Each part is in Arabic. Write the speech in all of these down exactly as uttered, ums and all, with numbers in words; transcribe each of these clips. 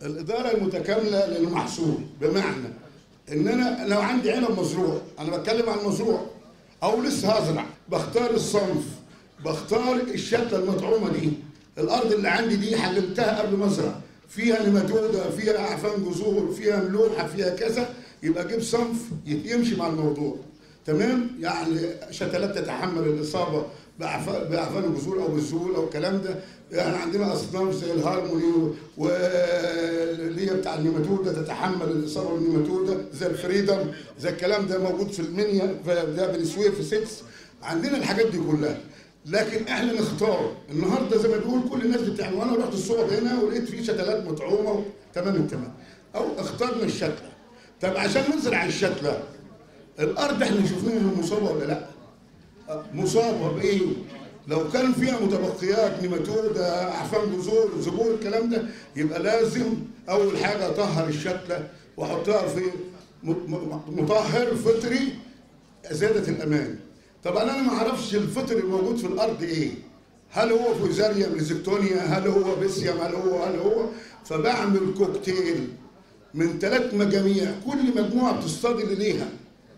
الاداره المتكامله للمحصول، بمعنى ان انا لو عندي عنب مزروع، انا بتكلم عن مزروع او لسه هزرع، بختار الصنف، بختار الشتله المطعومه دي. الارض اللي عندي دي حللتها قبل ما ازرع، فيها نيماتودا، فيها اعفان جذور، فيها ملوحه، فيها كذا، يبقى اجيب صنف يمشي مع الموضوع. تمام؟ يعني شتلات تتحمل الاصابه باعفان الجذور او بالذبول او الكلام ده. يعني عندنا اصناف زي الهارموني واللي هي بتاع النيماتودا تتحمل الاصابه بالنيماتودا، زي الفريدم، زي الكلام ده موجود في المنيا، ده بني سويف في سيتس. عندنا الحاجات دي كلها، لكن احنا نختار. النهارده زي ما بيقول كل الناس بتعمل، وانا رحت السوق هنا ولقيت في شتلات مطعومه تمام التمام، او اخترنا الشتله. طب عشان نزرع الشتله، الارض احنا شفناها مصابه ولا لا؟ مصابه بايه؟ لو كان فيها متبقيات نيماتودا، اعفان جذور، ذبول، الكلام ده، يبقى لازم اول حاجه اطهر الشتله واحطها في مطهر فطري زياده الامان. طبعا انا ما اعرفش الفطر الموجود في الارض ايه، هل هو فوزاريوم، ريزكتونيا، هل هو بيسيوم، هل هو هل هو فبعمل كوكتيل من ثلاث مجاميع، كل مجموعه بتصطدم ليها.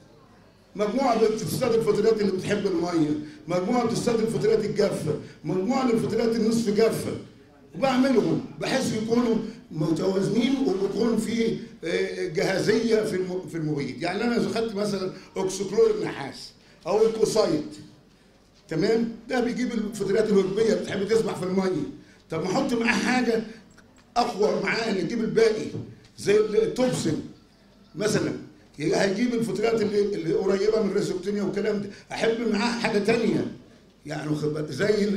مجموعه بتصطدم الفطريات اللي بتحب الميه، مجموعه بتصطدم الفطريات الجافه، مجموعه للفطريات النصف جافه، وبعملهم بحيث يكونوا متوازنين وبيكون في جاهزيه في في المبيد. يعني انا اذا خدت مثلا اوكسيكلور النحاس او الكوسايت، تمام، ده بيجيب الفطريات الهربيه اللي بتحب تسبح في الميه. طب ما احط معاه حاجه اقوى معاه اللي تجيب الباقي، زي التوبسين مثلا، هيجيب الفطريات اللي, اللي قريبه من الريزوكتينيا والكلام ده. احب معاه حاجه ثانيه، يعني زي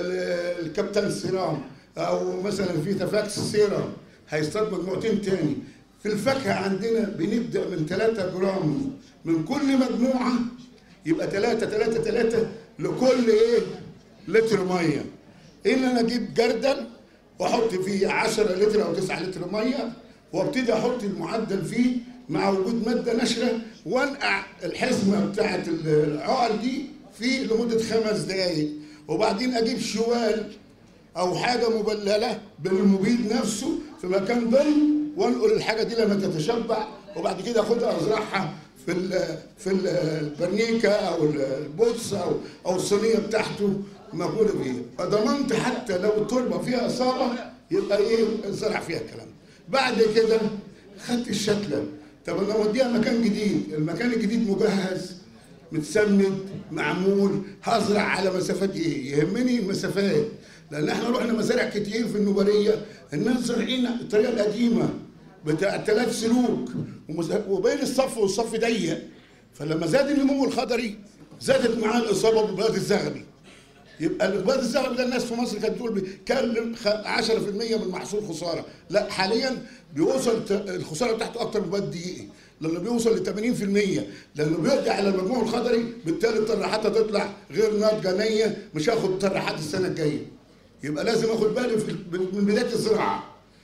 الكابتن سيرام او مثلا في تفاكس سيرام، هيصطاد مجموعتين ثاني. في الفاكهه عندنا بنبدا من ثلاثة جرام من كل مجموعه، يبقى ثلاثة ثلاثة ثلاثة لكل ايه؟ لتر ميه. ان انا اجيب جردل واحط فيه عشرة لتر او تسعة لتر ميه، وابتدي احط المعدل فيه مع وجود ماده نشره، وانقع الحزمه بتاعت العقل دي فيه لمده خمس دقائق، وبعدين اجيب شوال او حاجه مبلله بالمبيد نفسه في مكان ظل، وانقل الحاجه دي لما تتشبع، وبعد كده اخدها ازرعها في ال في البرنيكه او البوتس او او الصينيه بتاعته موجوده فيه. فضمنت حتى لو التربه فيها اصابه يبقى ايه؟ زرع فيها الكلام. بعد كده خدت الشتله. طب انا اوديها مكان جديد، المكان الجديد مجهز، متسمد، معمول، هزرع على مسافات ايه؟ يهمني المسافات، لان احنا رحنا مزارع كتير في النوباريه، الناس زارعين الطريقه القديمه بتاع ثلاث سلوك، وبين الصف والصف ضيق، فلما زاد النمو الخضري زادت معاه الاصابه بالبياض الزغبي. يبقى البياض الزغبي ده الناس في مصر كانت بتقول كان عشرة في المية من المحصول خساره، لا حاليا بيوصل الخساره بتاعته اكتر من البياض الدقيقي، لانه بيوصل ل ثمانين في المية، لانه بيقضي على المجموع الخضري، بالتالي الطرحات تطلع غير ناضجه نيه، مش هاخد طرحات السنه الجايه. يبقى لازم اخد بالي من بدايه الزراعه.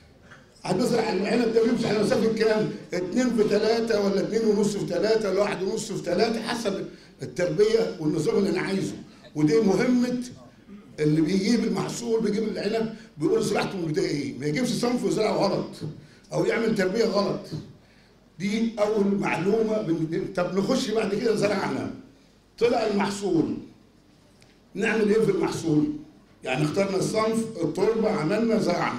هتزرع العنب ده بيمشي على مسافه كام؟ اتنين في ثلاثة ولا اتنين ونص في ثلاثة ولا واحد ونص في ثلاثة، حسب التربيه والنظام اللي انا عايزه. ودي مهمه اللي بيجيب المحصول، بيجيب العنب، بيقول زراعته من البدايه ايه؟ ما يجيبش صنف ويزرعه غلط او يعمل تربيه غلط. دي اول معلومه. طب نخش بعد كده زرعنا، طلع المحصول، نعمل ايه في المحصول؟ يعني اخترنا الصنف، التربه، عملنا، زرعنا.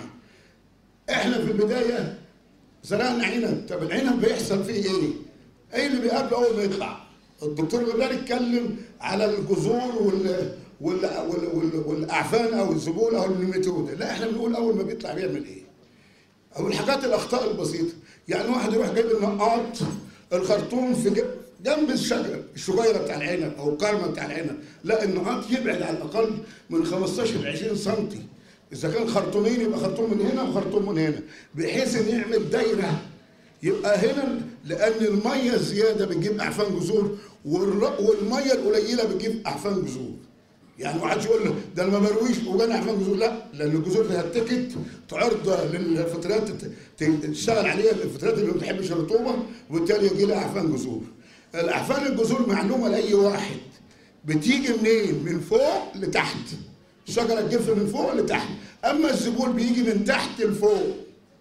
احنا في البدايه زرعنا عنب. طب العنب بيحصل فيه ايه؟ ايه اللي بيقابله اول ما يطلع؟ الدكتور غبار اتكلم على الجذور وال وال وال والاعفان او الذبول او النيماتودا، لا احنا بنقول اول ما بيطلع بيعمل ايه؟ او الحاجات الاخطاء البسيطه، يعني واحد يروح جايب النقاط الخرطوم في جنب الشجره الشجيره بتاع العنب او الكرمه بتاع العنب، لا النقاط يبعد على الاقل من خمستاشر ل عشرين سم. اذا كان خرطومين يبقى خرطوم من هنا وخرطوم من هنا، بحيث ان يعمل دايره. يبقى هنا لان الميه الزياده بتجيب اعفان جذور، والميه القليله بتجيب اعفان جذور. يعني ما حدش يقول له ده انا ما برويش وجانا اعفان جذور، لا، لان الجذور دي هتكت تعرض للفطريات تشتغل عليها، الفطريات اللي ما بتحبش الرطوبه، وبالتالي يجي لها اعفان جذور. الاعفان الجذور معلومه لاي واحد، بتيجي منين؟ من فوق لتحت. الشجره تجف من فوق لتحت، اما الذبول بيجي من تحت لفوق.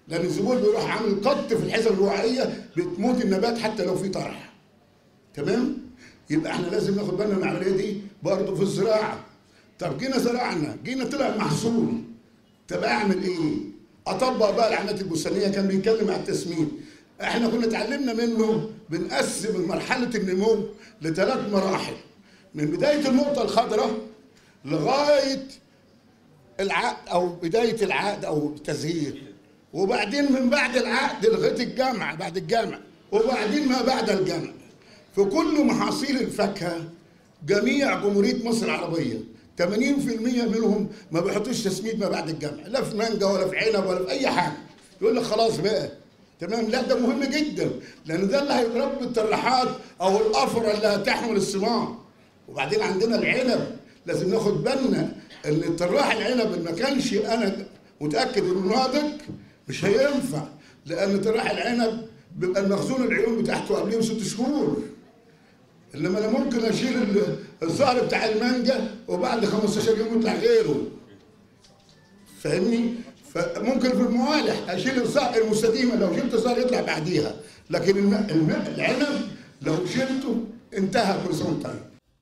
لان الزبون بيروح عامل قط في الحزم الوعائيه بتموت النبات حتى لو في طرح. تمام؟ يبقى احنا لازم ناخد بالنا من العمليه دي برضه في الزراعه. طب جينا زرعنا، جينا طلع محصول، طب اعمل ايه؟ اطبق بقى العمليات البستانيه. كان بيتكلم على التسميد. احنا كنا اتعلمنا منه بنقسم مرحله النمو لثلاث مراحل، من بدايه النقطه الخضراء لغايه العقد او بدايه العقد او التزهير، وبعدين من بعد العقد لغايه الجمع، بعد الجمع، وبعدين ما بعد الجمع. في كل محاصيل الفاكهه جميع جمهوريه مصر العربيه ثمانين بالمئة منهم ما بيحطوش تسميد ما بعد الجمع، لا في مانجا ولا في عنب ولا في اي حاجه. يقول لك خلاص بقى تمام. لا ده مهم جدا، لان ده اللي هيربي الطراحات او الافرع اللي هتحمل الثمار. وبعدين عندنا العنب، لازم ناخد بالنا ان الطراح العنب اللي ما كانش انا متاكد انه ناضج مش هينفع، لان طراح العنب بيبقى المخزون العيون بتاعته قبليه بست شهور. انما انا ممكن اشيل الزهر بتاع المانجا وبعد خمستاشر يوم يطلع غيره. فاهمني؟ فممكن في الموالح اشيل الزهر المستديمه، لو شلت الزهر يطلع بعديها، لكن الماء الماء العنب لو شلته انتهى كل سنه وانت طيب.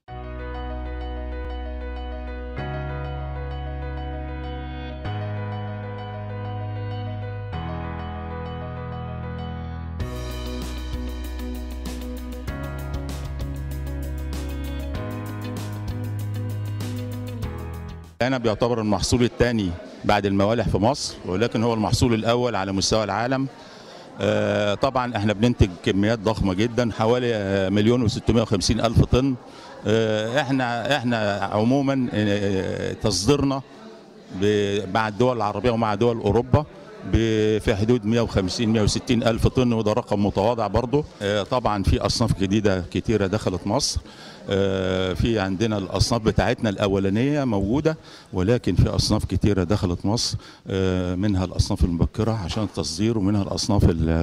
العنب بيعتبر المحصول الثاني بعد الموالح في مصر، ولكن هو المحصول الأول على مستوى العالم. آه طبعا احنا بننتج كميات ضخمة جدا، حوالي آه مليون وستمائة وخمسين ألف طن. آه احنا احنا عموما آه تصديرنا مع الدول العربية ومع دول أوروبا في حدود مائة وخمسين مائة وستين ألف طن، وده رقم متواضع برضه. آه طبعا في أصناف جديدة كتيرة دخلت مصر. في عندنا الأصناف بتاعتنا الأولانية موجودة، ولكن في أصناف كتيرة دخلت مصر، منها الأصناف المبكرة عشان التصدير، ومنها الأصناف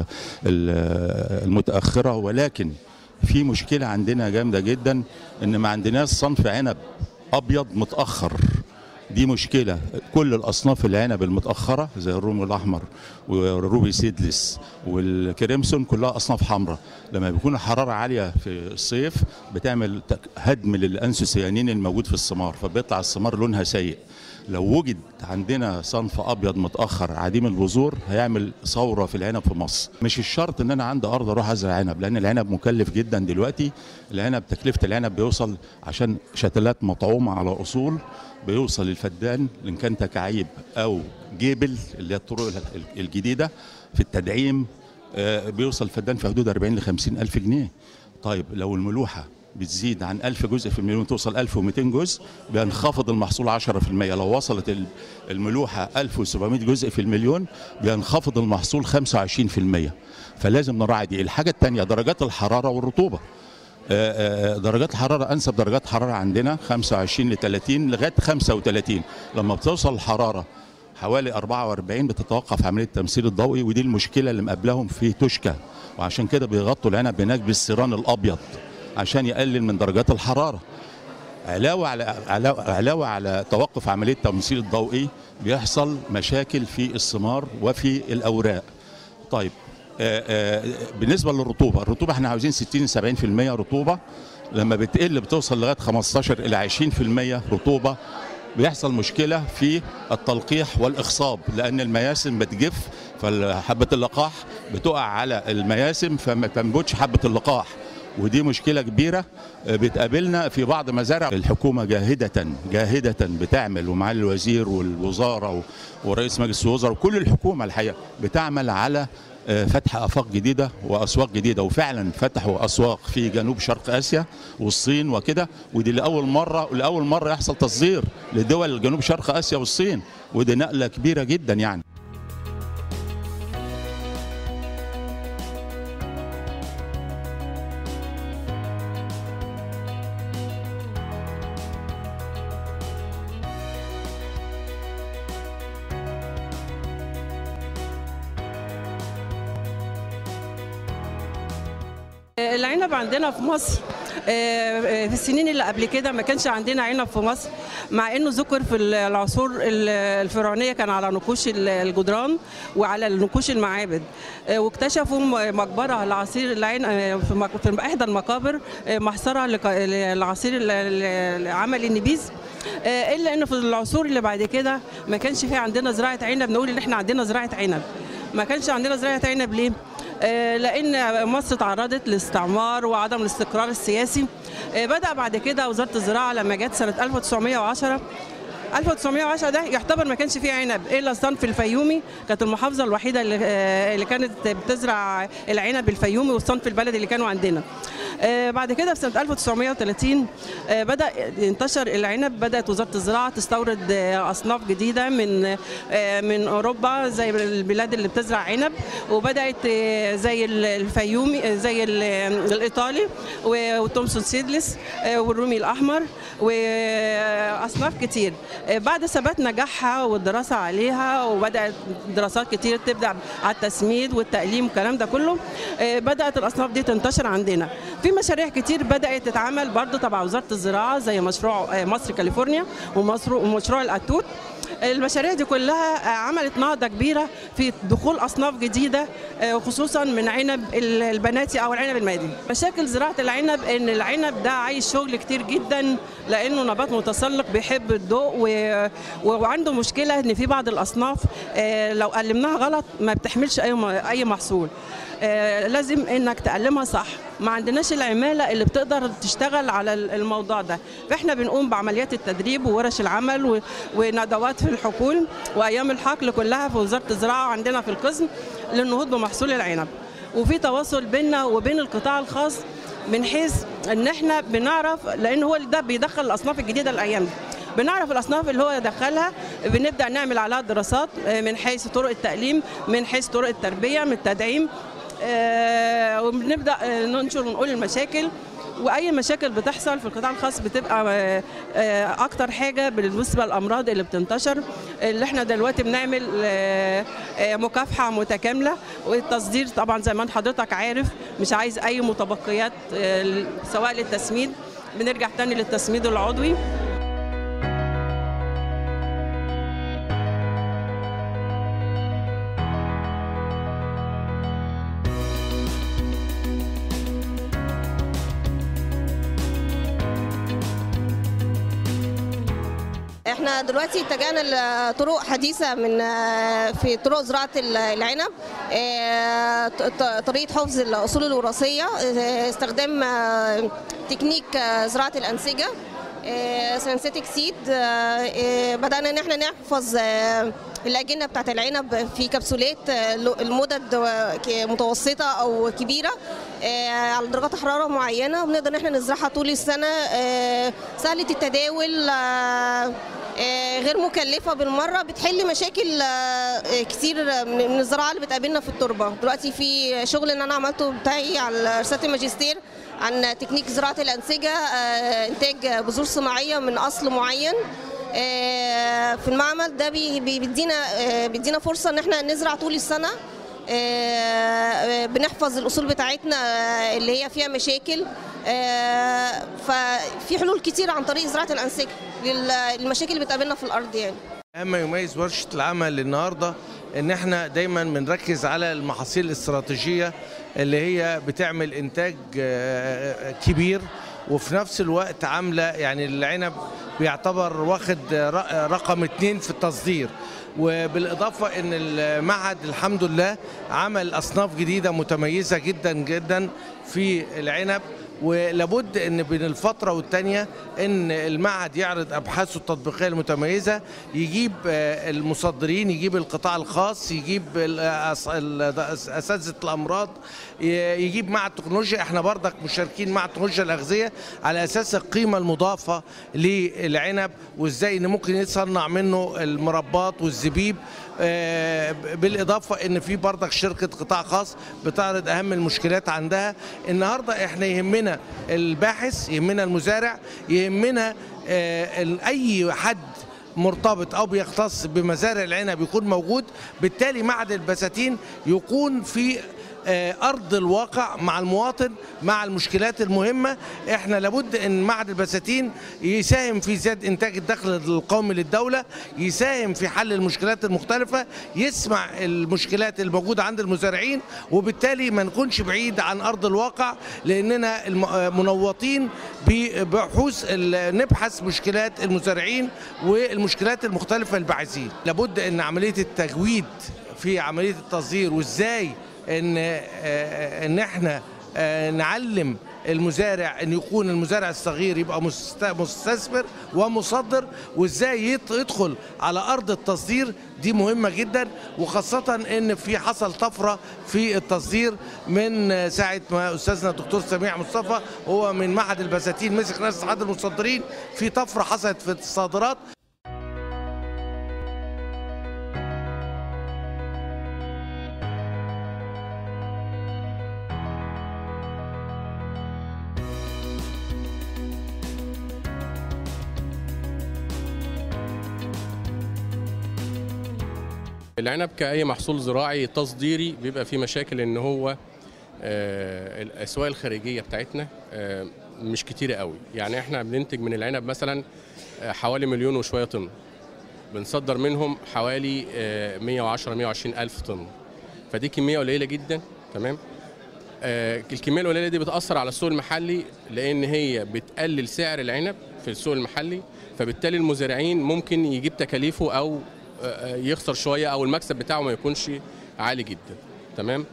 المتأخرة. ولكن في مشكلة عندنا جامدة جدا، إن ما عندناش صنف عنب أبيض متأخر. دي مشكلة. كل الأصناف العنب المتأخرة زي الرومي الأحمر والروبي سيدلس والكريمسون كلها أصناف حمراء. لما بيكون الحرارة عالية في الصيف بتعمل هدم للأنثوسيانين الموجود في الثمار، فبيطلع الثمار لونها سيء. لو وجد عندنا صنف أبيض متأخر عديم البذور هيعمل ثورة في العنب في مصر. مش الشرط إن أنا عندي أرض أروح أزرع عنب، لأن العنب مكلف جدا دلوقتي. العنب تكلفة العنب بيوصل عشان شتلات مطعومة على أصول بيوصل للفدان إن كان تكعيب أو جيبل اللي هي الطرق الجديدة في التدعيم، بيوصل الفدان في حدود أربعين لخمسين ألف جنيه. طيب لو الملوحة بتزيد عن ألف جزء في المليون توصل ألف ومئتين جزء بينخفض المحصول عشرة في المئة. لو وصلت الملوحة ألف وسبعمائة جزء في المليون بينخفض المحصول خمسة وعشرين في المئة. فلازم نراعي دي. الحاجة الثانية درجات الحرارة والرطوبة. درجات الحرارة أنسب درجات حرارة عندنا خمسة وعشرين ل ثلاثين لغاية خمسة وثلاثين. لما بتوصل الحرارة حوالي أربعة وأربعين بتتوقف عملية التمثيل الضوئي، ودي المشكلة اللي مقابلهم في توشكا. وعشان كده بيغطوا العنب هناك بالسيران الأبيض عشان يقلل من درجات الحرارة. علاوة على علاوة على توقف عملية التمثيل الضوئي بيحصل مشاكل في الثمار وفي الأوراق. طيب آآ آآ بالنسبة للرطوبة، الرطوبة احنا عاوزين ستين سبعين في المئة رطوبة. لما بتقل بتوصل لغاية خمستاشر إلى عشرين في المئة رطوبة بيحصل مشكلة في التلقيح والإخصاب، لأن المياسم بتجف، فحبة اللقاح بتقع على المياسم فما تنبتش حبة اللقاح. ودي مشكلة كبيرة بتقابلنا في بعض مزارع. الحكومة جاهدة جاهدة بتعمل، ومعالي الوزير والوزارة ورئيس مجلس الوزراء وكل الحكومة الحقيقة بتعمل على فتح آفاق جديدة وأسواق جديدة. وفعلا فتحوا أسواق في جنوب شرق آسيا والصين وكده، ودي لأول مرة لأول مرة يحصل تصدير لدول جنوب شرق آسيا والصين، ودي نقلة كبيرة جدا يعني. العنب عندنا في مصر في السنين اللي قبل كده ما كانش عندنا عنب في مصر، مع انه ذكر في العصور الفرعونيه كان على نقوش الجدران وعلى نقوش المعابد، واكتشفوا مقبره لعصير العنب في احدى المقابر محصره لعصير عمل النبيذ. الا انه في العصور اللي بعد كده ما كانش في عندنا زراعه عنب، نقول ان احنا عندنا زراعه عنب. ما كانش عندنا زراعه عنب ليه؟ لان مصر تعرضت للاستعمار وعدم الاستقرار السياسي. بدا بعد كده وزاره الزراعه لما جت سنه ألف وتسعمائة وعشرة ألف وتسعمائة وعشرة ده يعتبر ما كانش فيه عنب الا الصنف الفيومي، كانت المحافظه الوحيده اللي, اللي كانت بتزرع العنب الفيومي والصنف البلدي اللي كانوا عندنا. بعد كده في سنه ألف وتسعمائة وثلاثين بدا ينتشر العنب، بدات وزاره الزراعه تستورد اصناف جديده من من اوروبا زي البلاد اللي بتزرع عنب، وبدات زي الفيومي زي الايطالي وتومسون سيدلس والرومي الاحمر واصناف كتير. بعد ثبات نجاحها والدراسه عليها وبدات دراسات كتير تبدا على التسميد والتقليم والكلام ده كله، بدات الاصناف دي تنتشر عندنا. في مشاريع كتير بدات تتعمل برضو تبع وزاره الزراعه زي مشروع مصر كاليفورنيا ومشروع الاتوت. المشاريع دي كلها عملت نهضه كبيره في دخول اصناف جديده خصوصا من عنب البناتي او العنب المادي. مشاكل زراعه العنب ان العنب ده عايز شغل كتير جدا لانه نبات متسلق بيحب الضوء، و... وعنده مشكله ان في بعض الاصناف لو قلمناها غلط ما بتحملش اي اي محصول. لازم انك تقلمها صح. ما عندناش العماله اللي بتقدر تشتغل على الموضوع ده، فاحنا بنقوم بعمليات التدريب وورش العمل وندوات في الحقول وايام الحقل كلها في وزاره الزراعه عندنا في القسم للنهوض بمحصول العنب. وفي تواصل بيننا وبين القطاع الخاص من حيث ان احنا بنعرف، لان هو ده بيدخل الاصناف الجديده الايام دي، بنعرف الاصناف اللي هو يدخلها، بنبدا نعمل عليها دراسات من حيث طرق التقليم، من حيث طرق التربيه، من التدعيم، آه وبنبدا ننشر ونقول المشاكل. واي مشاكل بتحصل في القطاع الخاص بتبقى آه اكتر حاجه بالنسبه للامراض اللي بتنتشر، اللي احنا دلوقتي بنعمل آه مكافحه متكامله. والتصدير طبعا زي ما حضرتك عارف مش عايز اي متبقيات آه سواء للتسميد، بنرجع تاني للتسميد العضوي. احنا دلوقتي اتجهنا لطرق حديثه من في طرق زراعه العنب، طريقه حفظ الاصول الوراثيه، استخدام تكنيك زراعه الانسجه سينثيتك سيد. بدانا ان احنا نحفظ الاجنه بتاعت العنب في كبسولات المدد متوسطه او كبيره على درجات حراره معينه، وبنقدر ان احنا نزرعها طول السنه، سهله التداول، غير مكلفه بالمره، بتحل مشاكل كتير من الزراعه اللي بتقابلنا في التربه. دلوقتي في شغل ان انا عملته بتاعي على رساله الماجستير عن تكنيك زراعه الانسجه، انتاج بذور صناعيه من اصل معين في المعمل. ده بيدينا بيدينا فرصه ان احنا نزرع طول السنه، بنحفظ الاصول بتاعتنا اللي هي فيها مشاكل. ففي حلول كتير عن طريق زراعه الانسجه للمشاكل اللي بتقابلنا في الارض. يعني اهم ما يميز ورشه العمل النهارده ان احنا دايما بنركز على المحاصيل الاستراتيجيه اللي هي بتعمل انتاج كبير، وفي نفس الوقت عامله يعني العنب بيعتبر واخد رقم اتنين في التصدير. وبالاضافه ان المعهد الحمد لله عمل اصناف جديده متميزه جدا جدا في العنب، ولابد ان بين الفتره والتانيه ان المعهد يعرض ابحاثه التطبيقيه المتميزه، يجيب المصدرين، يجيب القطاع الخاص، يجيب اساتذه الامراض، يجيب معهد التكنولوجيا. احنا برضك مشاركين مع تكنولوجيا الاغذيه على اساس القيمه المضافه للعنب وازاي ان ممكن يتصنع منه المربات والزبيب. بالاضافه ان في برضك شركه قطاع خاص بتعرض اهم المشكلات عندها. النهارده احنا يهمنا الباحث، يهمنا المزارع، يهمنا اي حد مرتبط او بيختص بمزارع العنب يكون موجود. بالتالي معهد البساتين يكون في أرض الواقع مع المواطن، مع المشكلات المهمة. احنا لابد ان معهد البساتين يساهم في زيادة انتاج الدخل القومي للدولة، يساهم في حل المشكلات المختلفة، يسمع المشكلات الموجودة عند المزارعين، وبالتالي ما نكونش بعيد عن أرض الواقع، لأننا منوطين ببحوث نبحث مشكلات المزارعين والمشكلات المختلفة للباحثين. لابد ان عملية التجويد في عملية التصدير، وازاي ان ان احنا نعلم المزارع ان يكون المزارع الصغير يبقى مستثمر ومصدر، وازاي يدخل على ارض التصدير، دي مهمه جدا. وخاصه ان في حصل طفره في التصدير من ساعه ما استاذنا الدكتور سميع مصطفى هو من معهد البساتين مسك رئاسه اتحاد المصدرين، في طفره حصلت في الصادرات. العنب كأي محصول زراعي تصديري بيبقى فيه مشاكل، ان هو الاسواق الخارجيه بتاعتنا مش كتيره قوي. يعني احنا بننتج من العنب مثلا حوالي مليون وشويه طن، بنصدر منهم حوالي مية وعشرة مية وعشرين الف طن، فدي كميه قليله جدا. تمام. الكميه القليله دي بتاثر على السوق المحلي، لان هي بتقلل سعر العنب في السوق المحلي، فبالتالي المزارعين ممكن يجيب تكاليفه او يخسر شويه، او المكسب بتاعه ما يكونش عالي جدا. تمام.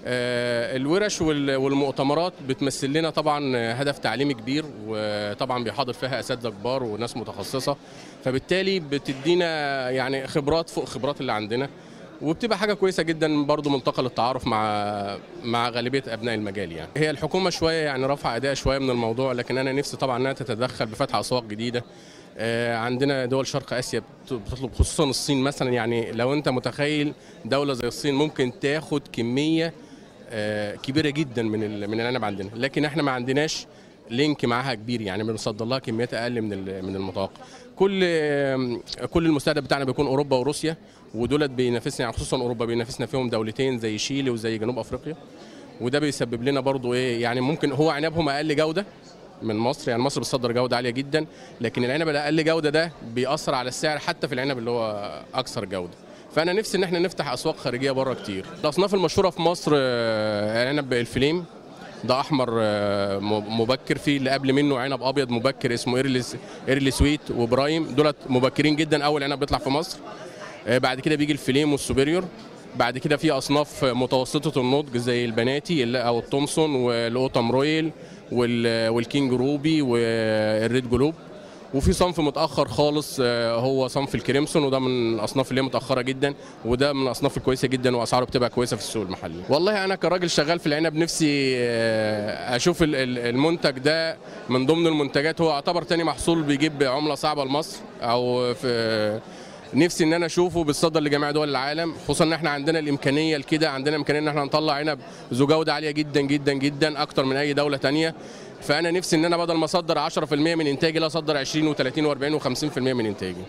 الورش والمؤتمرات بتمثل لنا طبعا هدف تعليمي كبير، وطبعا بيحاضر فيها اساتذه كبار وناس متخصصه، فبالتالي بتدينا يعني خبرات فوق خبرات اللي عندنا، وبتبقى حاجه كويسه جدا برضو، ملتقى للتعارف مع مع غالبيه ابناء المجال. يعني هي الحكومه شويه يعني رفع اداء شويه من الموضوع، لكن انا نفسي طبعا انها تتدخل بفتح اسواق جديده. عندنا دول شرق اسيا بتطلب، خصوصا الصين مثلا. يعني لو انت متخيل دوله زي الصين ممكن تاخد كميه كبيره جدا من من العنب عندنا، لكن احنا ما عندناش لينك معاها كبير، يعني بنصدر لها كميات اقل من من المتوقع. كل كل المستهدف بتاعنا بيكون اوروبا وروسيا، ودولت بينافسنا، يعني خصوصا اوروبا بينافسنا فيهم دولتين زي شيلي وزي جنوب افريقيا، وده بيسبب لنا برضو ايه، يعني ممكن هو عنبهم اقل جوده من مصر. يعني مصر بتصدر جوده عاليه جدا، لكن العنب الاقل جوده ده بيأثر على السعر حتى في العنب اللي هو اكثر جوده. فانا نفسي ان احنا نفتح اسواق خارجيه بره كتير. الاصناف المشهوره في مصر عنب الفليم، ده احمر مبكر، في اللي قبل منه عنب ابيض مبكر اسمه ايرلي ايرلي سويت وبرايم، دولت مبكرين جدا، اول عنب بيطلع في مصر. بعد كده بيجي الفليم والسوبريور، بعد كده في اصناف متوسطه النضج زي البناتي او التومسون والاوتام رويل والكينج روبي والريد جلوب، وفي صنف متاخر خالص هو صنف الكريمسون، وده من الاصناف اللي هي متاخره جدا، وده من الاصناف الكويسه جدا، واسعاره بتبقى كويسه في السوق المحلي. والله انا كراجل شغال في العنب نفسي اشوف المنتج ده من ضمن المنتجات، هو يعتبر تاني محصول بيجيب عمله صعبه لمصر، او في نفسي ان انا اشوفه بيتصدر لجميع دول العالم، خصوصا ان احنا عندنا الامكانيه لكده، عندنا امكانيه ان احنا نطلع عنب ذو جوده عاليه جدا جدا جدا اكتر من اي دوله ثانيه. فانا نفسي ان انا بدل ما اصدر عشرة في المية من انتاجي لا اصدر عشرين وثلاثين وأربعين وخمسين في المية من انتاجي.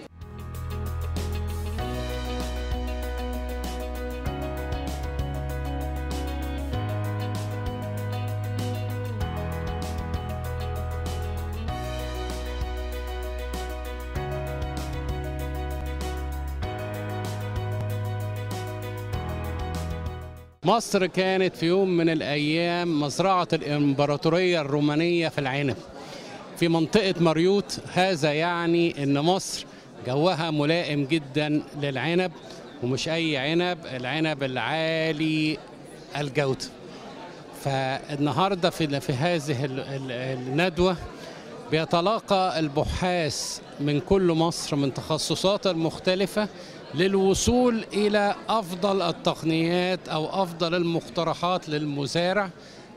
مصر كانت في يوم من الأيام مزرعة الإمبراطورية الرومانية في العنب في منطقة مريوط. هذا يعني أن مصر جوها ملائم جدا للعنب، ومش أي عنب، العنب العالي الجودة. فالنهاردة في في هذه الندوة بيتلاقى البحاث من كل مصر من تخصصات المختلفة للوصول إلى أفضل التقنيات أو أفضل المقترحات للمزارع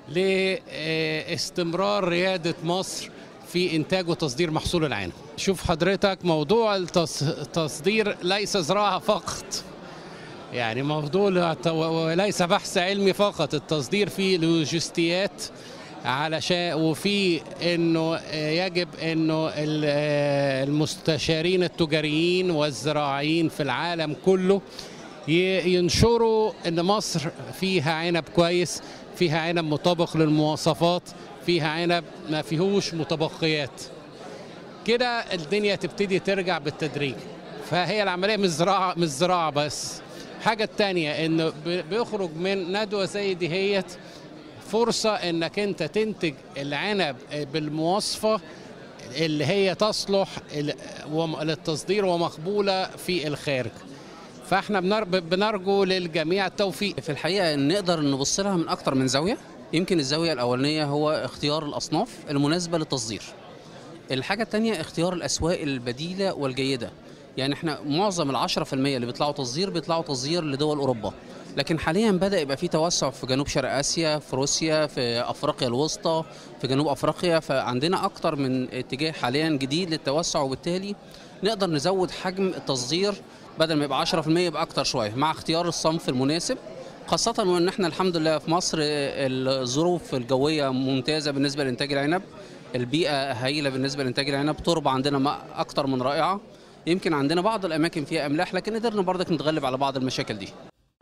لاستمرار ريادة مصر في إنتاج وتصدير محصول العنب. شوف حضرتك، موضوع التصدير ليس زراعة فقط، يعني موضوع وليس بحث علمي فقط، التصدير فيه لوجستيات علشان، وفي انه يجب انه المستشارين التجاريين والزراعيين في العالم كله ينشروا ان مصر فيها عنب كويس، فيها عنب مطابق للمواصفات، فيها عنب ما فيهوش متبقيات. كده الدنيا تبتدي ترجع بالتدريج. فهي العمليه مش زراعه مش زراعه بس. الحاجه الثانيه انه بيخرج من ندوه زي دي هيت فرصه انك انت تنتج العنب بالمواصفه اللي هي تصلح للتصدير ومقبوله في الخارج. فاحنا بنرجو للجميع التوفيق. في الحقيقه نقدر نبص لها من اكتر من زاويه. يمكن الزاويه الاولانيه هو اختيار الاصناف المناسبه للتصدير. الحاجه الثانيه اختيار الاسواق البديله والجيده. يعني احنا معظم العشرة في المية اللي بيطلعوا تصدير بيطلعوا تصدير لدول اوروبا، لكن حاليا بدا يبقى في توسع في جنوب شرق اسيا، في روسيا، في افريقيا الوسطى، في جنوب افريقيا. فعندنا اكتر من اتجاه حاليا جديد للتوسع، وبالتالي نقدر نزود حجم التصدير بدل ما يبقى عشرة في المية يبقى اكتر شويه، مع اختيار الصنف المناسب. خاصه وان احنا الحمد لله في مصر الظروف الجويه ممتازه بالنسبه لانتاج العنب، البيئه هايله بالنسبه لانتاج العنب، تربه عندنا اكتر من رائعه. يمكن عندنا بعض الاماكن فيها املاح، لكن قدرنا برضك نتغلب على بعض المشاكل دي.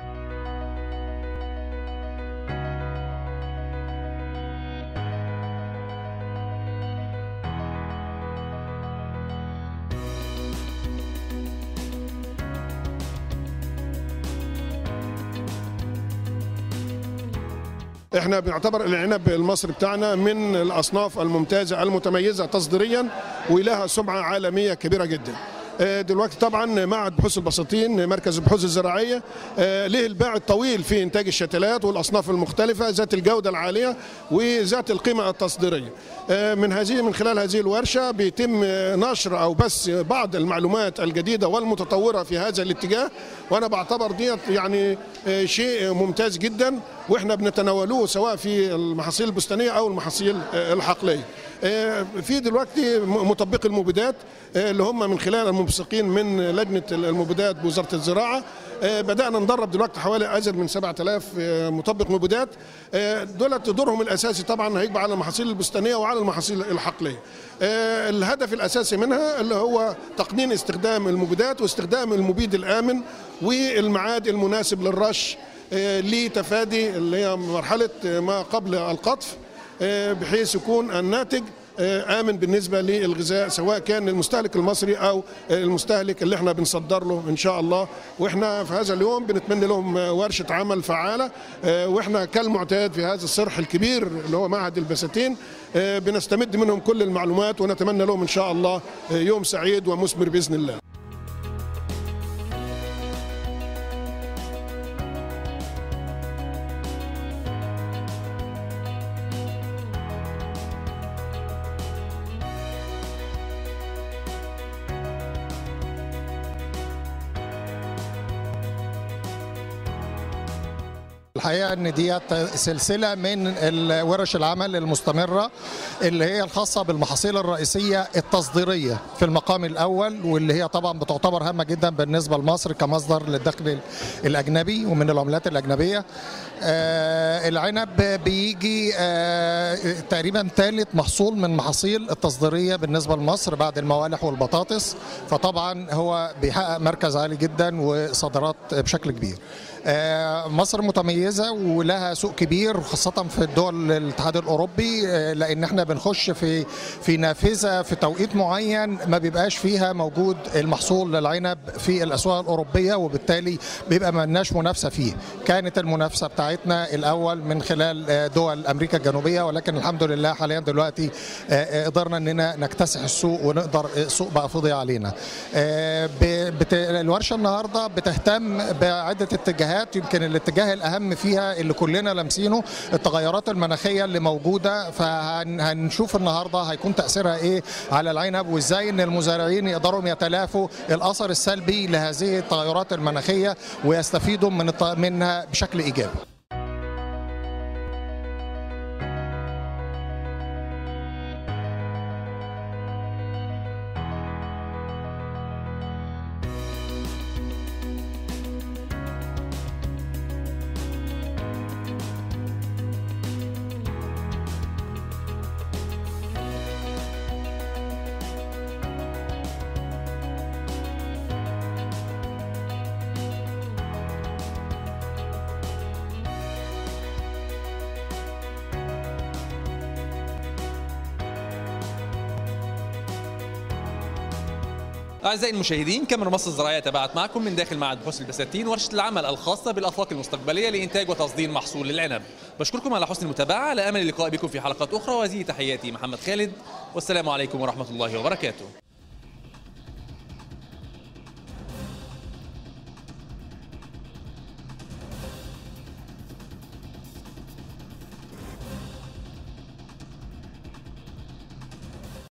احنا بنعتبر العنب المصري بتاعنا من الاصناف الممتازه المتميزه تصديريا ولها سمعه عالميه كبيره جدا. دلوقتي طبعا معهد بحوث البساتين مركز البحوث الزراعيه له الباع الطويل في انتاج الشتلات والاصناف المختلفه ذات الجوده العاليه وذات القيمه التصديريه. من هذه من خلال هذه الورشه بيتم نشر او بث بعض المعلومات الجديده والمتطوره في هذا الاتجاه، وانا بعتبر ديت يعني شيء ممتاز جدا واحنا بنتناولوه سواء في المحاصيل البستانيه او المحاصيل الحقليه. في دلوقتي مطبقي المبيدات اللي هم من خلال المنسقين من لجنه المبيدات بوزاره الزراعه، بدانا ندرب دلوقتي حوالي ازيد من سبعة آلاف مطبق مبيدات. دولت دورهم الاساسي طبعا هيبقى على المحاصيل البستانيه وعلى المحاصيل الحقليه. الهدف الاساسي منها اللي هو تقنين استخدام المبيدات واستخدام المبيد الامن والميعاد المناسب للرش لتفادي اللي هي مرحله ما قبل القطف، بحيث يكون الناتج آمن بالنسبة للغذاء سواء كان المستهلك المصري أو المستهلك اللي احنا بنصدر له إن شاء الله. واحنا في هذا اليوم بنتمنى لهم ورشة عمل فعالة، واحنا كالمعتاد في هذا الصرح الكبير اللي هو معهد البساتين بنستمد منهم كل المعلومات، ونتمنى لهم إن شاء الله يوم سعيد ومثمر بإذن الله. الحقيقه ان ديت سلسله من ورش العمل المستمره اللي هي الخاصه بالمحاصيل الرئيسيه التصديريه في المقام الاول، واللي هي طبعا بتعتبر هامه جدا بالنسبه لمصر كمصدر للدخل الاجنبي ومن العملات الاجنبيه. آه العنب بيجي آه تقريبا ثالث محصول من محاصيل التصديريه بالنسبه لمصر بعد الموالح والبطاطس، فطبعا هو بيحقق مركز عالي جدا وصادرات بشكل كبير. آه مصر متميزه ولها سوق كبير خاصه في الدول الاتحاد الاوروبي، آه لان احنا بنخش في في نافذه في توقيت معين ما بيبقاش فيها موجود المحصول للعنب في الاسواق الاوروبيه، وبالتالي بيبقى ما لناش منافسه فيه. كانت المنافسه بتاعتنا الاول من خلال دول امريكا الجنوبيه، ولكن الحمد لله حاليا دلوقتي آه قدرنا اننا نكتسح السوق ونقدر السوق بقى فضي علينا. آه الورشه النهارده بتهتم بعده اتجاهات، يمكن الاتجاه الاهم فيها اللي كلنا لامسينه التغيرات المناخيه اللي موجوده، فهنشوف النهارده هيكون تاثيرها ايه على العنب، وازاي ان المزارعين يقدروا يتلافوا الاثر السلبي لهذه التغيرات المناخيه ويستفيدوا من منها بشكل ايجابي. أعزائي المشاهدين، كاميرا مصر الزراعية تابعت معكم من داخل معهد بحوث البساتين ورشة العمل الخاصة بالآفاق المستقبلية لإنتاج وتصدير محصول العنب. بشكركم على حسن المتابعة، على أمل اللقاء بكم في حلقات أخرى، وهذه تحياتي محمد خالد، والسلام عليكم ورحمة الله وبركاته.